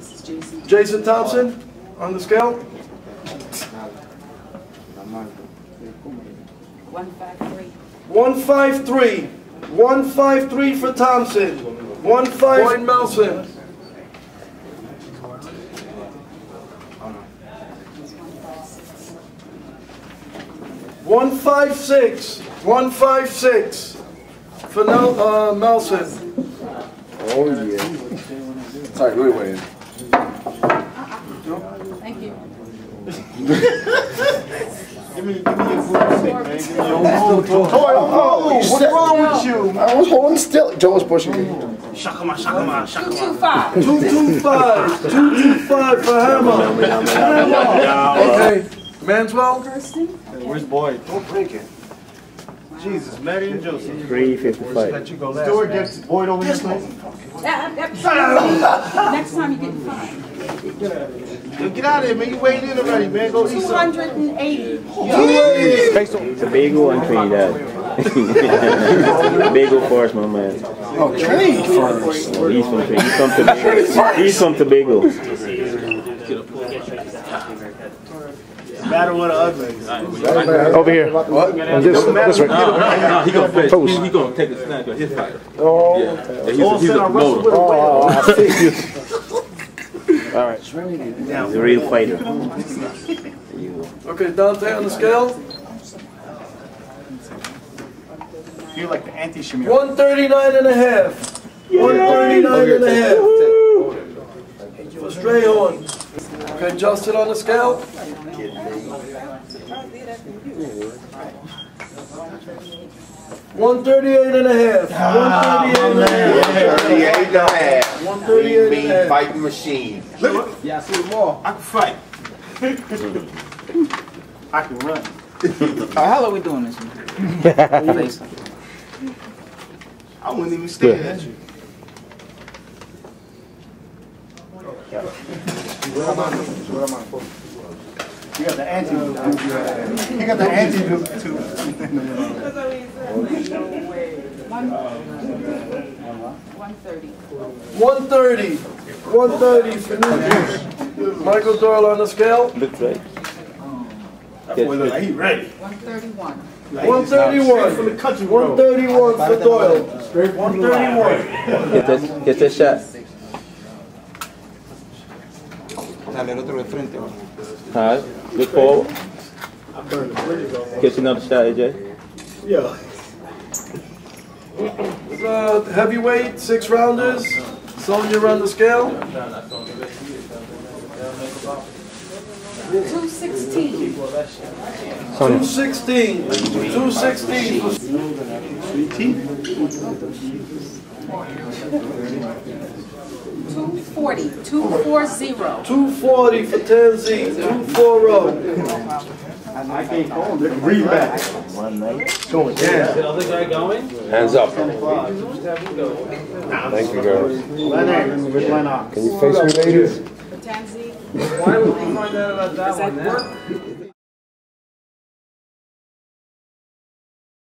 Jason Thompson on the scale. 153. 153. 153 for Thompson. 153 for Melson. 156. 156 for Melson. Oh yeah. Sorry, who are you winning? Thank you. Give me your food stick, man. Give me your food. What's wrong with you? I was holding still. Joe was pushing me. Shakama. 225. 225. 225 for Hammer. Okay. Manswell. Kerston. Hey, where's Boyd? Don't break it. Jesus, Mary and Joseph. 355. Let you go last. Stewart gets Boyd over here, please. Next time you get fined. Yo, get out of here, man. You weighed in already, man. Go eat some. 280. The bagel and Trinidad. Bagel first, my man. Oh, Trinity first. He's from Tobago. He's from Tobago. Matter what the ugly. Over here. What? This way. No, he gonna fetch. He gonna take a snap of his fight. Oh, Yeah, he's a promoter. oh, I see you. All right. He's a real fighter. Okay, Donte on the scale. You like the anti-Shamir. 139 and a half. 139 and a half. For Strayhorn. Okay, Justin on the scale. 138 and a half. 138 and a half. 138 and a half. Fighting machine. Yeah, I see them all. I can fight. I can run. How are we doing this? I wouldn't even stare at you. You got the anti-dude. You got the anti-dude too. 130. 130. 130 for Meuky. Michael Doyle on the scale. Looks right. That boy look like he ready. 131. 131. From the country road. 131 for Doyle. 131. Get that shot. Dale, el otro de frente. Alright, look forward. Get another shot, AJ. Yeah. Heavyweight, 6 rounders. Sonya on the scale. 216. 216. 216. 240. 240. 240 for Tanzee. 240. I can't call him. Read back. Going down. The other guy going? Hands up. Thank you, girls. Can you face me, ladies? Tanzee. Why would we find out about that one now?